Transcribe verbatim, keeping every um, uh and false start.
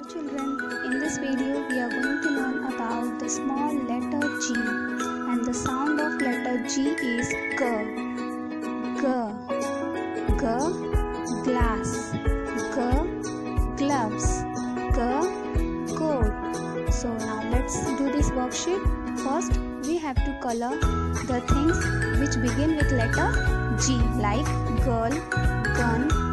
children, in this video we are going to learn about the small letter G, and the sound of letter G is G. G, G, glass, G, gloves, G, coat. So now let's do this worksheet. First we have to color the things which begin with letter G, like girl, gun,